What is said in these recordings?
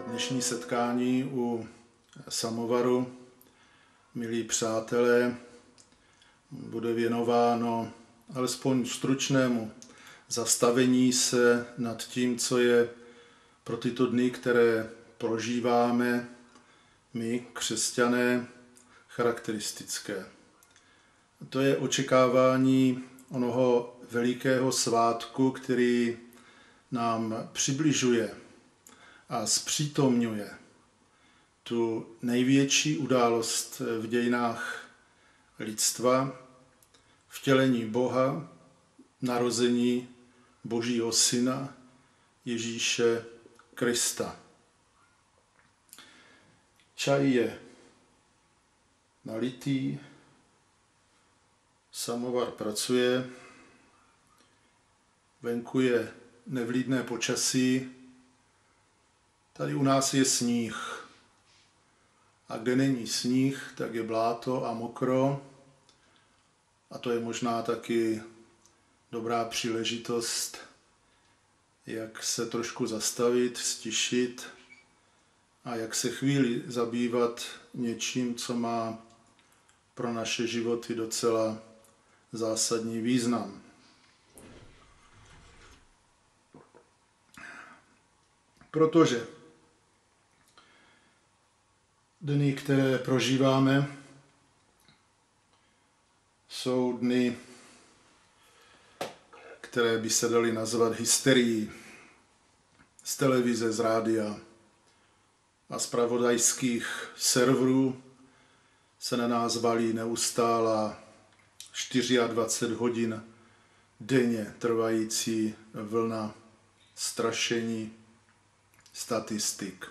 Dnešní setkání u samovaru, milí přátelé, bude věnováno alespoň stručnému zastavení se nad tím, co je pro tyto dny, které prožíváme my, křesťané, charakteristické. To je očekávání onoho velikého svátku, který nám přibližuje a zpřítomňuje tu největší událost v dějinách lidstva, vtělení Boha, narození Božího Syna Ježíše Krista. Čaj je nalitý, samovar pracuje, venku je nevlídné počasí, tady u nás je sníh. A kde není sníh, tak je bláto a mokro. A to je možná taky dobrá příležitost, jak se trošku zastavit, stišit a jak se chvíli zabývat něčím, co má pro naše životy docela zásadní význam. Protože dny, které prožíváme, jsou dny, které by se daly nazvat hysterií. Z televize, z rádia a z zpravodajských serverů se na nás valí neustálá 24 hodin denně trvající vlna strašení, statistik.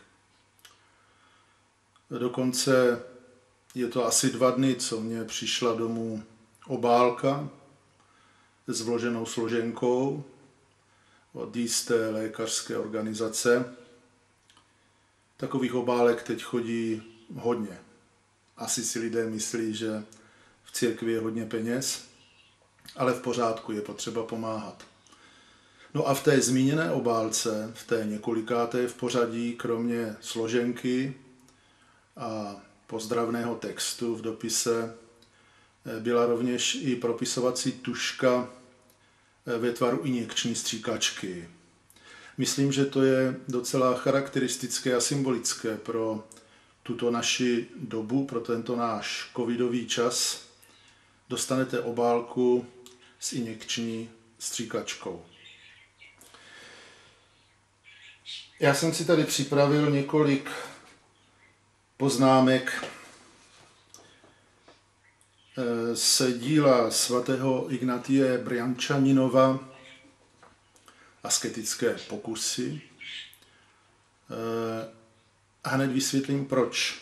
Dokonce je to asi 2 dny, co mně přišla domů obálka s vloženou složenkou od jisté lékařské organizace. Takových obálek teď chodí hodně. Asi si lidé myslí, že v církvi je hodně peněz, ale v pořádku, je potřeba pomáhat. No a v té zmíněné obálce, v té několikáté v pořadí, kromě složenky a pozdravného textu v dopise, byla rovněž i propisovací tužka ve tvaru injekční stříkačky. Myslím, že to je docela charakteristické a symbolické pro tuto naši dobu, pro tento náš covidový čas. Dostanete obálku s injekční stříkačkou. Já jsem si tady připravil několik poznámek z díla svatého Ignatie Brjančaninova Asketické pokusy. A hned vysvětlím, proč.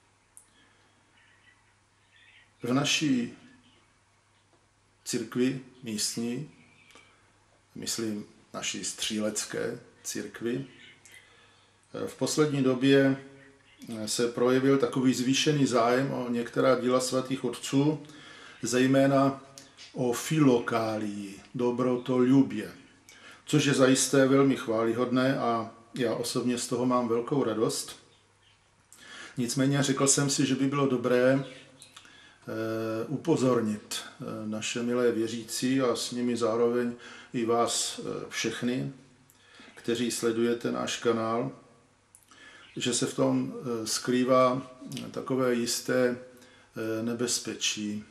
V naší církvi místní, myslím naší střílecké církvi, v poslední době se projevil takový zvýšený zájem o některá díla svatých otců, zejména o filokálii, dobrotolubě, což je zajisté velmi chvályhodné a já osobně z toho mám velkou radost. Nicméně řekl jsem si, že by bylo dobré upozornit naše milé věřící a s nimi zároveň i vás všechny, kteří sledujete náš kanál, že se v tom skrývá takové jisté nebezpečí.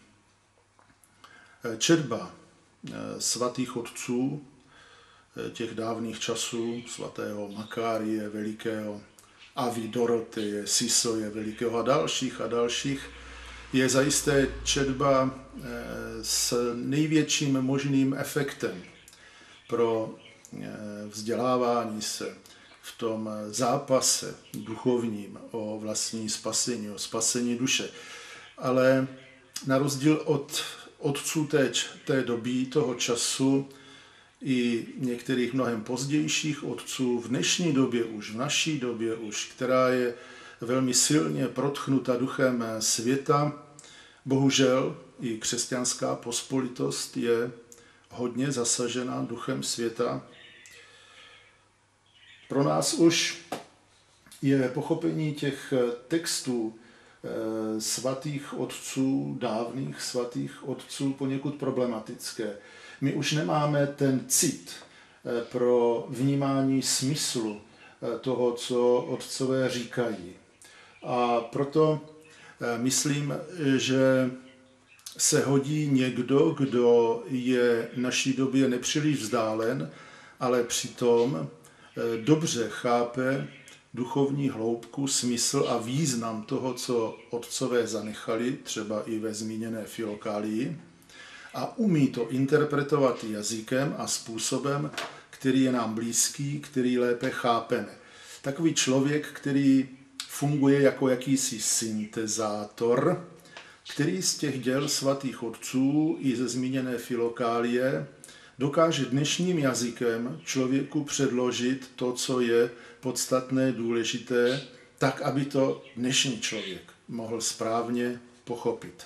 Četba svatých otců těch dávných časů, svatého Makárie Velikého, Avy Doroteje, Sisoje Velikého a dalších, je zajisté četba s největším možným efektem pro vzdělávání se v tom zápase duchovním o vlastní spasení, o spasení duše. Ale na rozdíl od otců té doby, toho času, i některých mnohem pozdějších otců v dnešní době už, v naší době už, která je velmi silně protchnuta duchem světa, bohužel i křesťanská pospolitost je hodně zasažena duchem světa. Pro nás už je pochopení těch textů svatých otců, dávných svatých otců poněkud problematické. My už nemáme ten cit pro vnímání smyslu toho, co otcové říkají. A proto myslím, že se hodí někdo, kdo je naší době nepříliš vzdálen, ale přitom dobře chápe duchovní hloubku, smysl a význam toho, co otcové zanechali, třeba i ve zmíněné Filokálii, a umí to interpretovat jazykem a způsobem, který je nám blízký, který lépe chápeme. Takový člověk, který funguje jako jakýsi syntezátor, který z těch děl svatých otců i ze zmíněné Filokálie dokáže dnešním jazykem člověku předložit to, co je podstatné, důležité, tak, aby to dnešní člověk mohl správně pochopit.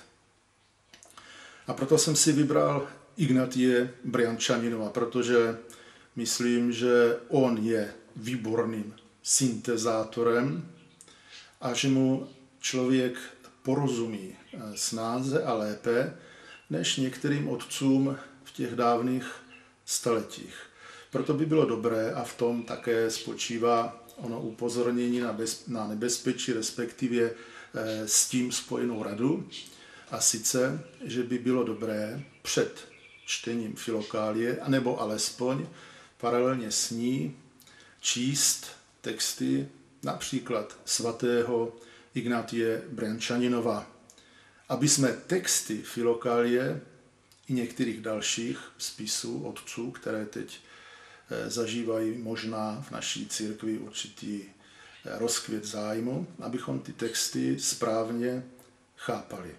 A proto jsem si vybral Ignatie Briančaninova, protože myslím, že on je výborným syntezátorem a že mu člověk porozumí snáze a lépe než některým otcům v těch dávných staletích. Proto by bylo dobré, a v tom také spočívá ono upozornění na nebezpečí, respektive s tím spojenou radu, a sice, že by bylo dobré před čtením Filokálie, anebo alespoň paralelně s ní číst texty například svatého Ignatie Briančaninova, aby jsme texty Filokálie i některých dalších spisů otců, které teď zažívají možná v naší církvi určitý rozkvět zájmu, abychom ty texty správně chápali.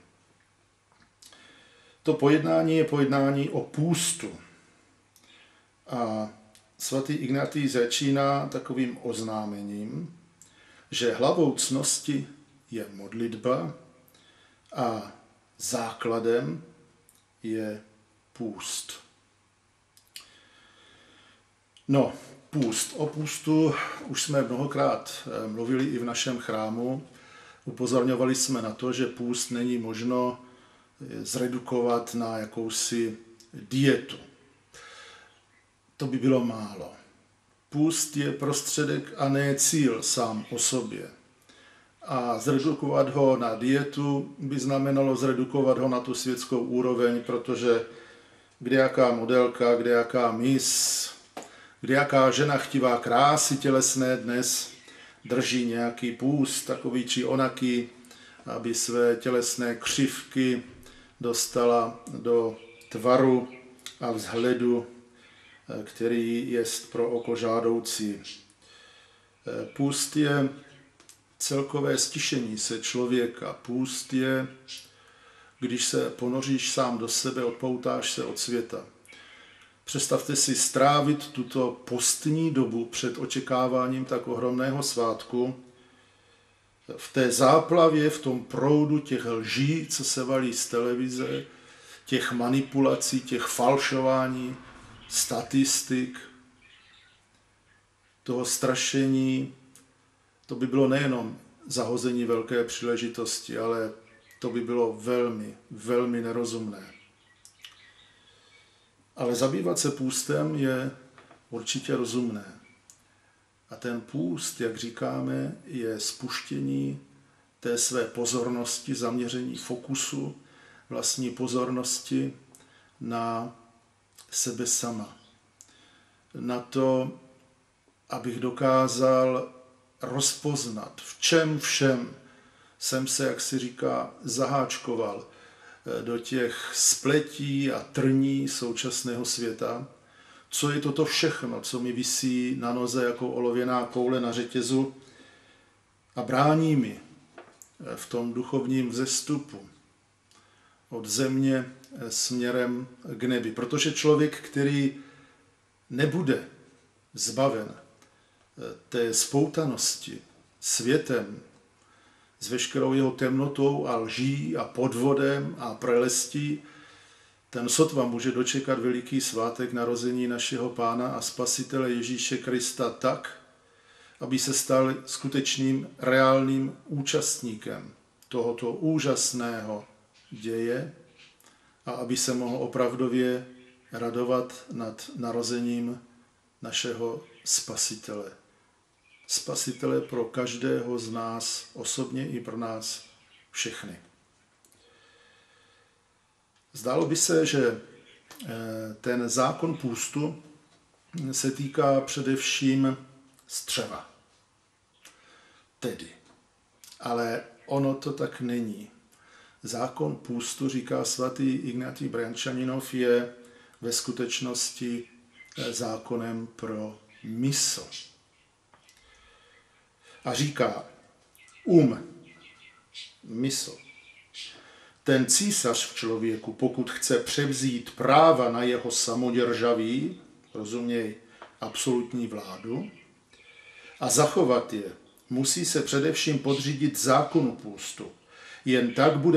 To pojednání je pojednání o půstu. A svatý Ignatý začíná takovým oznámením, že hlavou ctnosti je modlitba a základem je půst. No, půst. O půstu už jsme mnohokrát mluvili i v našem chrámu. Upozorňovali jsme na to, že půst není možno zredukovat na jakousi dietu. To by bylo málo. Půst je prostředek a ne cíl sám o sobě. A zredukovat ho na dietu by znamenalo zredukovat ho na tu světskou úroveň, protože kdejaká modelka, kdejaká miss, kdejaká žena chtivá krásy tělesné dnes drží nějaký půst, takový či onaký, aby své tělesné křivky dostala do tvaru a vzhledu, který je pro oko žádoucí. Půst je celkové stišení se člověka. Půst je, když se ponoříš sám do sebe, odpoutáš se od světa. Představte si strávit tuto postní dobu před očekáváním tak ohromného svátku v té záplavě, v tom proudu těch lží, co se valí z televize, těch manipulací, těch falšování, statistik, toho strašení. To by bylo nejenom zahození velké příležitosti, ale to by bylo velmi, velmi nerozumné. Ale zabývat se půstem je určitě rozumné. A ten půst, jak říkáme, je spuštění té své pozornosti, zaměření fokusu, vlastní pozornosti na sebe sama. Na to, abych dokázal rozpoznat, v čem všem jsem se, jak si říká, zaháčkoval do těch spletí a trní současného světa. Co je toto všechno, co mi visí na noze jako olověná koule na řetězu a brání mi v tom duchovním vzestupu od země směrem k nebi. Protože člověk, který nebude zbaven té spoutanosti světem, s veškerou jeho temnotou a lží a podvodem a prelestí, ten sotva může dočekat veliký svátek narození našeho Pána a Spasitele Ježíše Krista tak, aby se stal skutečným reálným účastníkem tohoto úžasného děje a aby se mohl opravdově radovat nad narozením našeho Spasitele. Spasitele pro každého z nás osobně i pro nás všechny. Zdálo by se, že ten zákon půstu se týká především střeva. Tedy. Ale ono to tak není. Zákon půstu, říká svatý Ignatý Brjančaninov, je ve skutečnosti zákonem pro mysl. A říká, mysl. Ten císař v člověku, pokud chce převzít práva na jeho samoděržaví, rozuměj absolutní vládu, a zachovat je, musí se především podřídit zákonu půstu. Jen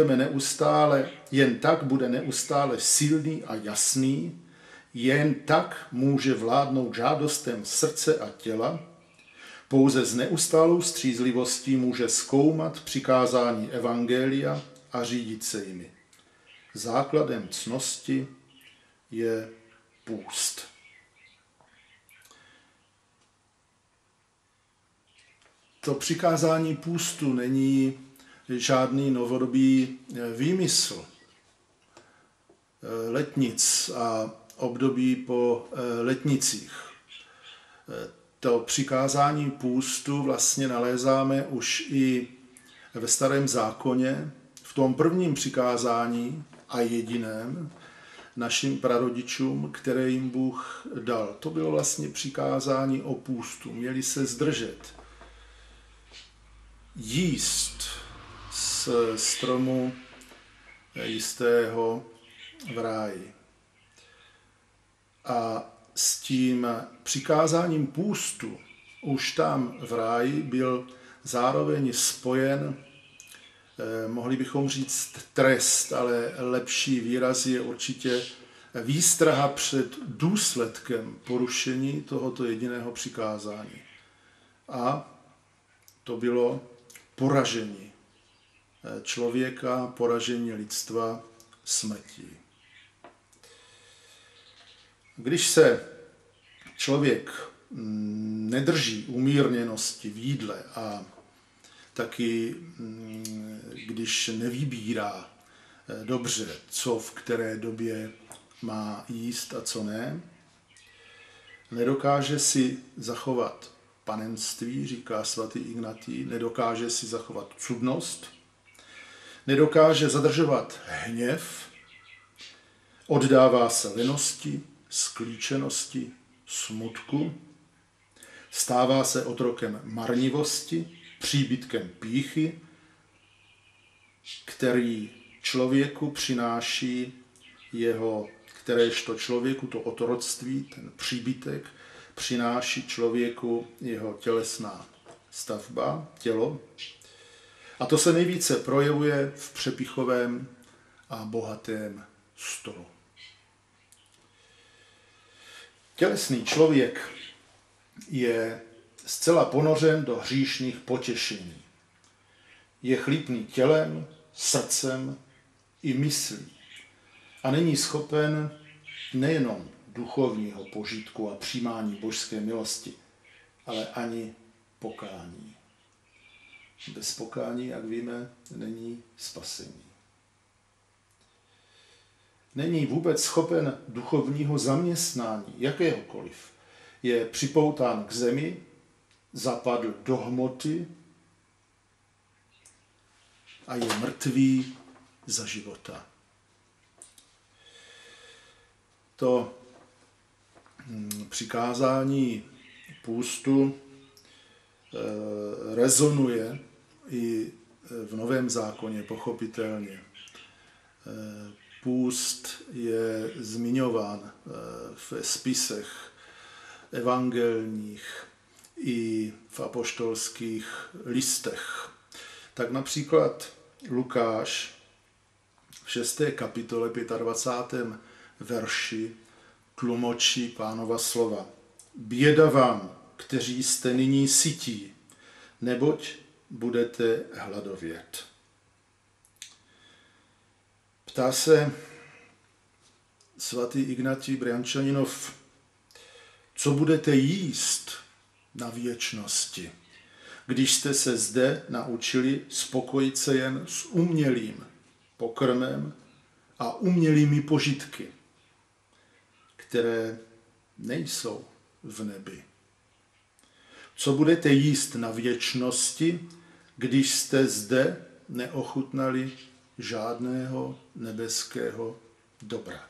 tak bude neustále silný a jasný, jen tak může vládnout žádostem srdce a těla, pouze s neustálou střízlivostí může zkoumat přikázání evangelia a řídit se jimi. Základem ctnosti je půst. To přikázání půstu není žádný novodobý výmysl letnic a období po letnicích. To přikázání půstu vlastně nalézáme už i ve Starém zákoně, v tom prvním přikázání a jediném našim prarodičům, které jim Bůh dal. To bylo vlastně přikázání o půstu. Měli se zdržet jíst z stromu jistého v ráji. A s tím přikázáním půstu už tam v ráji byl zároveň spojen, mohli bychom říct trest, ale lepší výraz je určitě výstraha před důsledkem porušení tohoto jediného přikázání. A to bylo poražení člověka, poražení lidstva smrtí. Když se člověk nedrží umírněnosti v jídle a taky když nevybírá dobře, co v které době má jíst a co ne, nedokáže si zachovat panenství, říká svatý Ignatý, nedokáže si zachovat cudnost, nedokáže zadržovat hněv, oddává se lenosti, sklíčenosti, smutku, stává se otrokem marnivosti, příbytkem pýchy, který člověku přináší kteréžto člověku to otroctví, ten příbytek, přináší člověku jeho tělesná stavba, tělo. A to se nejvíce projevuje v přepichovém a bohatém stolu. Tělesný člověk je zcela ponořen do hříšných potěšení. Je chlípný tělem, srdcem i myslí. A není schopen nejenom duchovního požitku a přijímání božské milosti, ale ani pokání. Bez pokání, jak víme, není spasení. Není vůbec schopen duchovního zaměstnání, jakéhokoliv. Je připoután k zemi, zapadl do hmoty a je mrtvý za života. To přikázání půstu rezonuje i v Novém zákoně, pochopitelně. Půst je zmiňován v spisech evangelních i v apoštolských listech. Tak například Lukáš v 6. kapitole 25. verši tlumočí Pánova slova. Běda vám, kteří jste nyní sytí, neboť budete hladovět. Ptá se svatý Ignatij Brjančaninov, co budete jíst na věčnosti, když jste se zde naučili spokojit se jen s umělým pokrmem a umělými požitky, které nejsou v nebi. Co budete jíst na věčnosti, když jste zde neochutnali žádného nebeského dobra.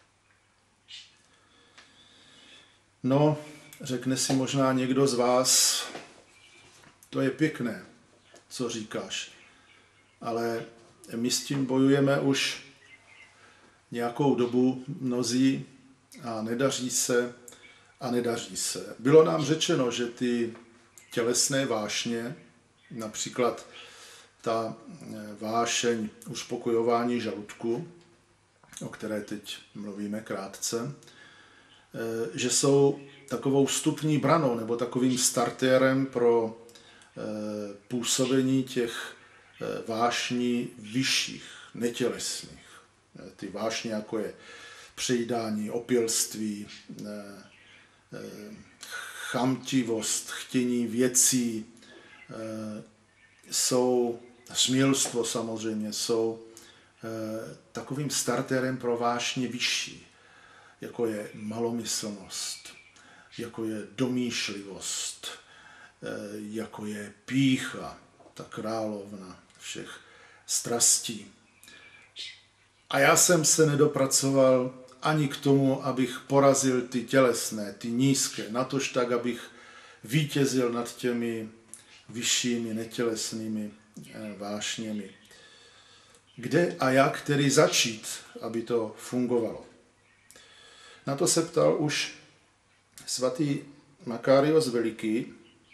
No, řekne si možná někdo z vás, to je pěkné, co říkáš, ale my s tím bojujeme už nějakou dobu mnozí a nedaří se. Bylo nám řečeno, že ty tělesné vášně, například ta vášeň uspokojování žaludku, o které teď mluvíme krátce, že jsou takovou vstupní branou nebo takovým startérem pro působení těch vášní vyšších, netělesných. Ty vášně, jako je přejídání, opilství, chamtivost, chtění věcí, jsou smělstvo samozřejmě, jsou takovým starterem pro vášně vyšší, jako je malomyslnost, jako je domýšlivost, jako je pýcha, ta královna všech strastí. A já jsem se nedopracoval ani k tomu, abych porazil ty tělesné, ty nízké, natož tak, abych vítězil nad těmi vyššími netělesnými vášněmi. Kde a jak tedy začít, aby to fungovalo? Na to se ptal už svatý Makarios Veliký.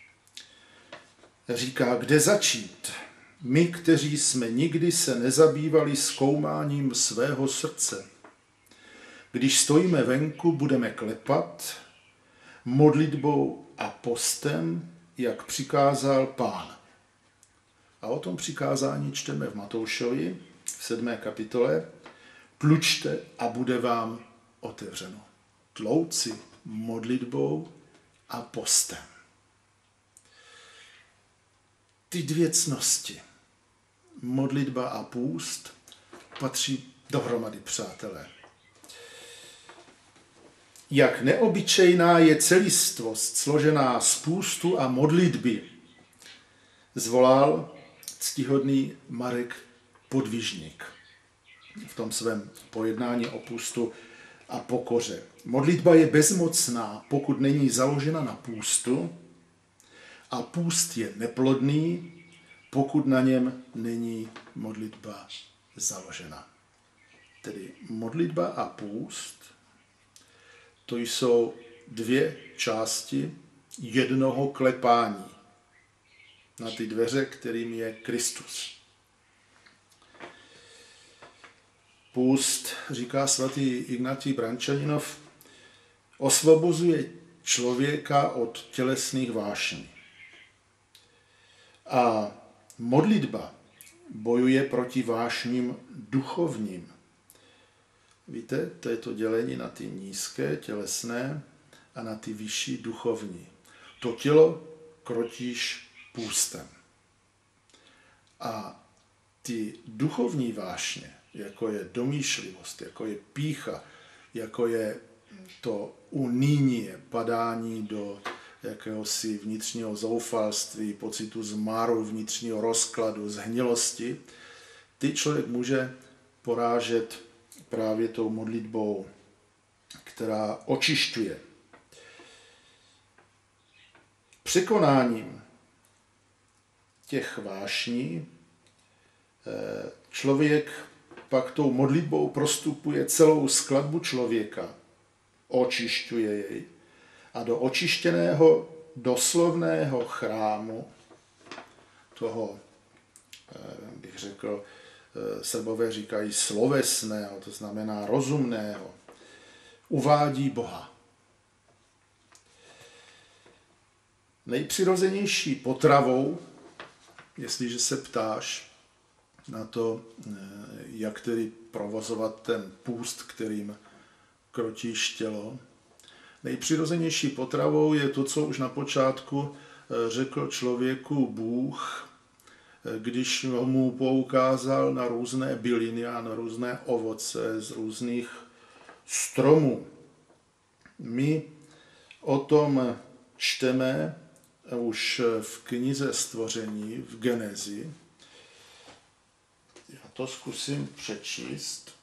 Říká, kde začít? My, kteří jsme nikdy se nezabývali zkoumáním svého srdce. Když stojíme venku, budeme klepat modlitbou a postem, jak přikázal Pán. A o tom přikázání čteme v Matoušovi v 7. kapitole. Tlučte a bude vám otevřeno. Tlouci modlitbou a postem. Ty dvě cnosti, modlitba a půst, patří dohromady, přátelé. Jak neobyčejná je celistvost složená z půstu a modlitby, zvolal ctihodný Marek Podvižník v tom svém pojednání o půstu a pokoře. Modlitba je bezmocná, pokud není založena na půstu, a půst je neplodný, pokud na něm není modlitba založena. Tedy modlitba a půst, to jsou dvě části jednoho klepání na ty dveře, kterým je Kristus. Půst, říká svatý Ignatij Brjančaninov, osvobozuje člověka od tělesných vášní. A modlitba bojuje proti vášním duchovním. Víte, to je to dělení na ty nízké, tělesné a na ty vyšší, duchovní. To tělo krotíš půstem. A ty duchovní vášně, jako je domýšlivost, jako je pýcha, jako je to unínie, padání do jakéhosi vnitřního zoufalství, pocitu zmaru, vnitřního rozkladu, zhnilosti, ty člověk může porážet právě tou modlitbou, která očišťuje. Překonáním těch vášní člověk pak tou modlitbou prostupuje celou skladbu člověka, očišťuje jej a do očištěného doslovného chrámu, toho, bych řekl, Srbové říkají slovesného, to znamená rozumného, uvádí Boha. Nejpřirozenější potravou, jestliže se ptáš na to, jak tedy provozovat ten půst, kterým krotíš tělo, nejpřirozenější potravou je to, co už na počátku řekl člověku Bůh, když mu poukázal na různé byliny a na různé ovoce z různých stromů. My o tom čteme už v knize Stvoření, v Genezi. Já to zkusím přečíst.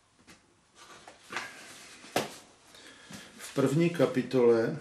V 1. kapitole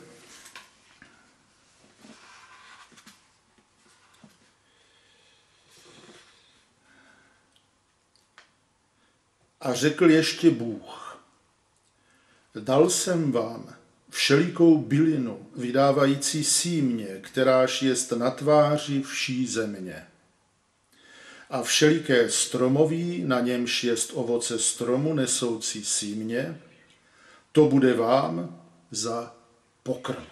a řekl ještě Bůh, dal jsem vám všelikou bylinu, vydávající símě, kteráž jest na tváři vší země. A všeliké stromoví, na němž jest ovoce stromu nesoucí símě, to bude vám za pokrm.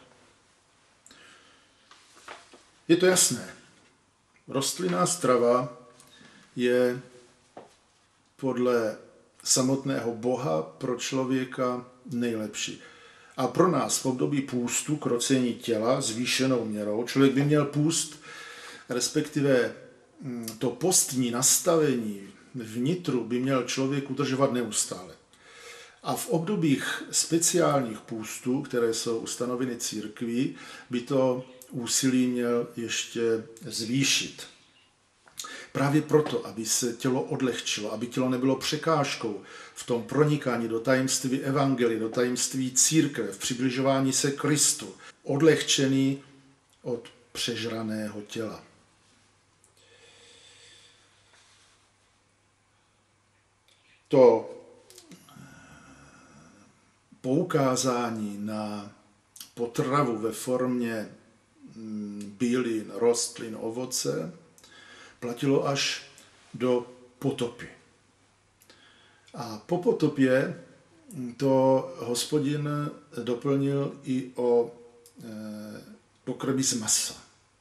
Je to jasné. Rostlinná strava je podle samotného Boha pro člověka nejlepší. A pro nás v období půstu, krocení těla, zvýšenou měrou, člověk by měl půst, respektive to postní nastavení vnitru by měl člověk udržovat neustále. A v obdobích speciálních půstů, které jsou ustanoveny církví, by to úsilí měl ještě zvýšit. Právě proto, aby se tělo odlehčilo, aby tělo nebylo překážkou v tom pronikání do tajemství evangelia, do tajemství církve, v přibližování se Kristu, odlehčený od přežraného těla. To poukázání na potravu ve formě bylin, rostlin, ovoce platilo až do potopy. A po potopě to Hospodin doplnil i o pokrmy z masa,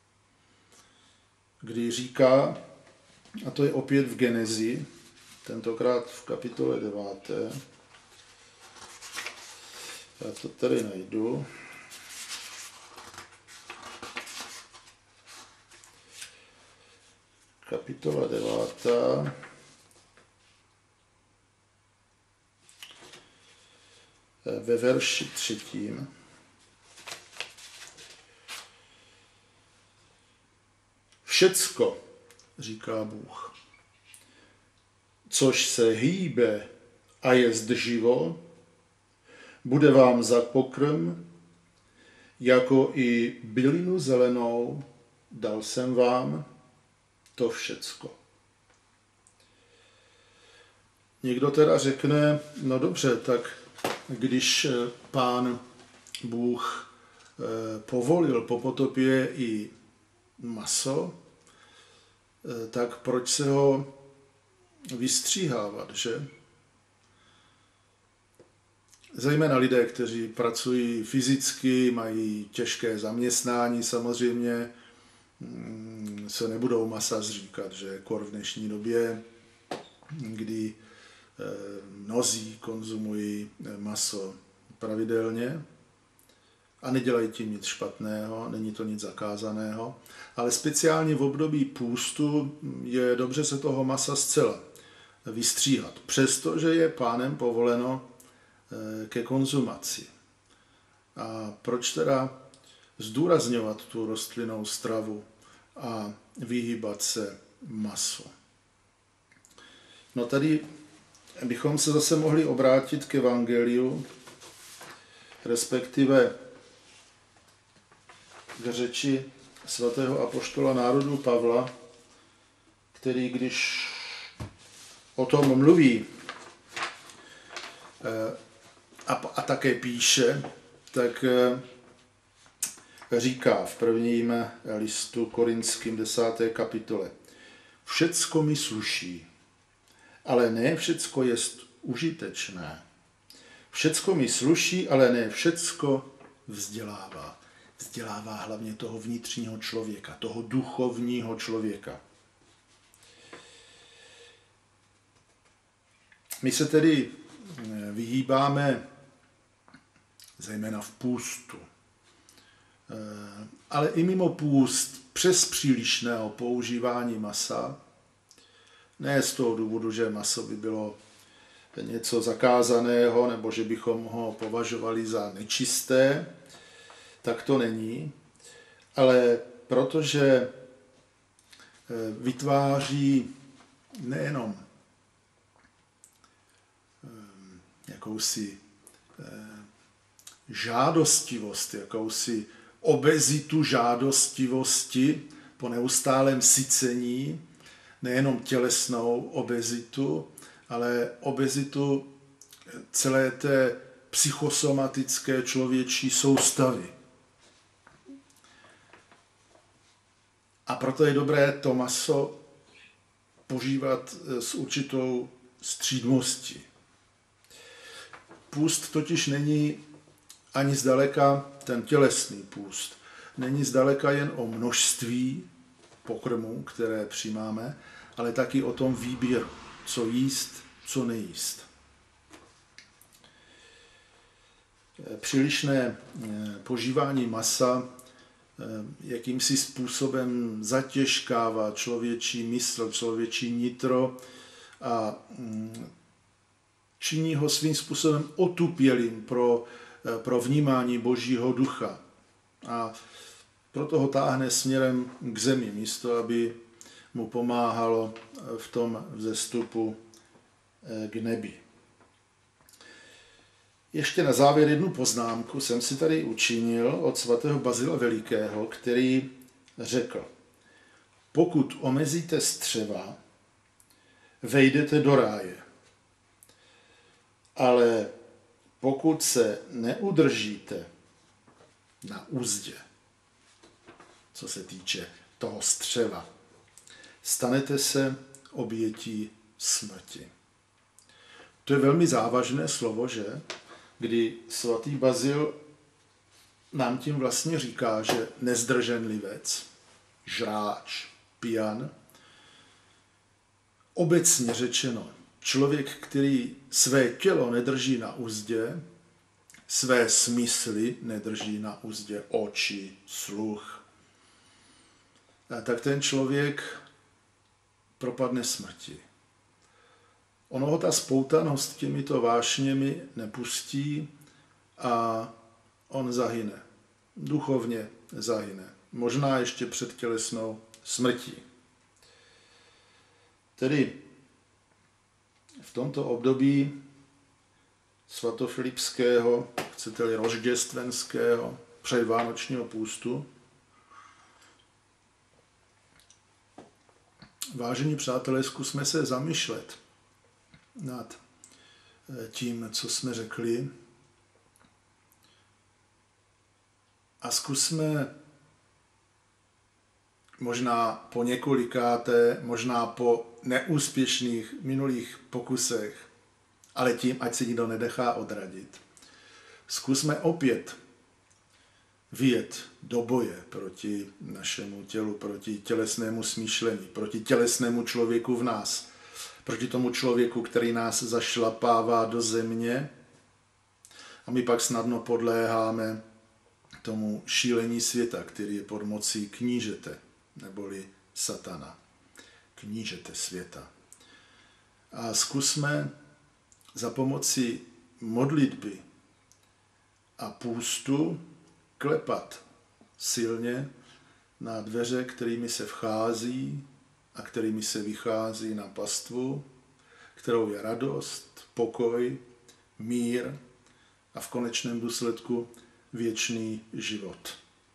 kdy říká, a to je opět v Genezi, tentokrát v kapitole 9. Já to tady najdu. Kapitola 9. Ve verši 3. Všecko, říká Bůh, což se hýbe a jest živo, bude vám za pokrm, jako i bylinu zelenou dal jsem vám to všecko. Někdo teda řekne, no dobře, tak když Pán Bůh povolil po potopě i maso, tak proč se ho vystříhávat, že? Zejména lidé, kteří pracují fyzicky, mají těžké zaměstnání, samozřejmě se nebudou masa zříkat, že kor v dnešní době, kdy mnozí konzumují maso pravidelně a nedělají tím nic špatného, není to nic zakázaného, ale speciálně v období půstu je dobře se toho masa zcela vystříhat, přestože je Pánem povoleno ke konzumaci. A proč teda zdůrazňovat tu rostlinnou stravu a vyhýbat se masu? No tady bychom se zase mohli obrátit k evangeliu, respektive k řeči svatého apoštola národů Pavla, který když o tom mluví a také píše, tak říká v prvním listu Korinským 10. kapitole: Všecko mi sluší, ale ne všecko jest užitečné. Všecko mi sluší, ale ne všecko vzdělává. vzdělává hlavně toho vnitřního člověka, toho duchovního člověka. My se tedy vyhýbáme zejména v půstu, ale i mimo půst přes přílišného používání masa, ne z toho důvodu, že maso by bylo něco zakázaného nebo že bychom ho považovali za nečisté, tak to není, ale protože vytváří nejenom jakousi žádostivost, jakousi obezitu žádostivosti po neustálém sycení, nejenom tělesnou obezitu, ale obezitu celé té psychosomatické člověčí soustavy. A proto je dobré to maso požívat s určitou střídmostí. Půst totiž není ani zdaleka ten tělesný půst. Není zdaleka jen o množství pokrmů, které přijímáme, ale taky o tom výběru, co jíst, co nejíst. Přílišné požívání masa jakýmsi způsobem zatěžkává člověčí mysl, člověčí nitro a činí ho svým způsobem otupělým pro vnímání Božího ducha. A proto ho táhne směrem k zemi, místo aby mu pomáhalo v tom vzestupu k nebi. Ještě na závěr jednu poznámku jsem si tady učinil od svatého Bazila Velikého, který řekl: pokud omezíte střeva, vejdete do ráje. Ale pokud se neudržíte na uzdě, co se týče toho střeva, stanete se obětí smrti. To je velmi závažné slovo, že? Kdy svatý Bazil nám tím vlastně říká, že nezdrženlivec, žráč, pijan, obecně řečeno, člověk, který své tělo nedrží na uzdě, své smysly nedrží na uzdě, oči, sluch, tak ten člověk propadne smrti. Ono ho ta spoutanost těmito vášněmi nepustí a on zahyne. Duchovně zahyne. Možná ještě před tělesnou smrtí. Tedy v tomto období svatofilipského, chcete-li rožděstvenského, předvánočního půstu, vážení přátelé, zkusme se zamýšlet nad tím, co jsme řekli, a zkusme možná po několikáté, možná po neúspěšných minulých pokusech, ale tím, ať se nikdo nenechá odradit, zkusme opět vyjet do boje proti našemu tělu, proti tělesnému smýšlení, proti tělesnému člověku v nás, proti tomu člověku, který nás zašlapává do země a my pak snadno podléháme tomu šílení světa, který je pod mocí knížete, neboli satana. Knížete světa. A zkusme za pomoci modlitby a půstu klepat silně na dveře, kterými se vchází a kterými se vychází na pastvu, kterou je radost, pokoj, mír a v konečném důsledku věčný život.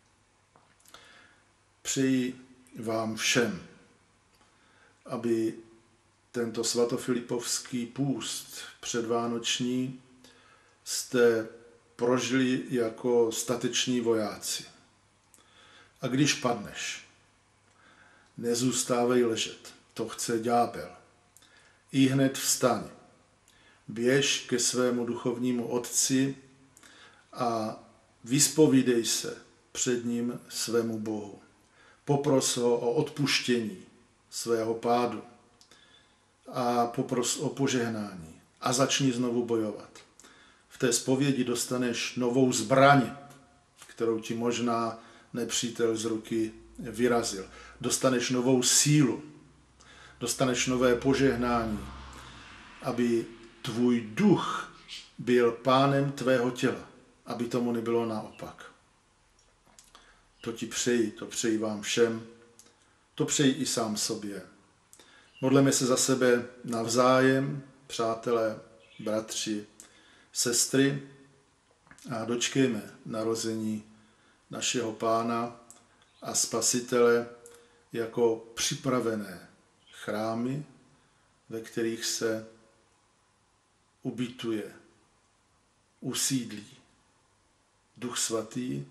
Přeji vám všem, aby tento svatofilipovský půst předvánoční jste prožili jako stateční vojáci. A když padneš, nezůstávej ležet, to chce ďábel. Ihned vstaň, běž ke svému duchovnímu otci a vyspovídej se před ním svému Bohu. Popros ho o odpuštění svého pádu a popros o požehnání a začni znovu bojovat. V té zpovědi dostaneš novou zbraň, kterou ti možná nepřítel z ruky vyrazil. Dostaneš novou sílu, dostaneš nové požehnání, aby tvůj duch byl pánem tvého těla, aby tomu nebylo naopak. To ti přeji, to přeji vám všem, to přeji i sám sobě. Modleme se za sebe navzájem, přátelé, bratři, sestry, a dočkejme narození našeho Pána a Spasitele jako připravené chrámy, ve kterých se ubytuje, usídlí Duch Svatý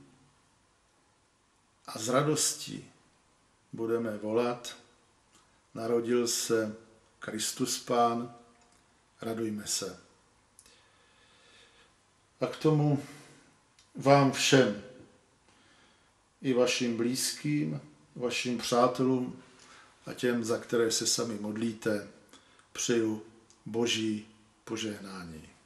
a s radostí budeme volat: narodil se Kristus Pán, radujme se. A k tomu vám všem, i vašim blízkým, vašim přátelům a těm, za které se sami modlíte, přeju Boží požehnání.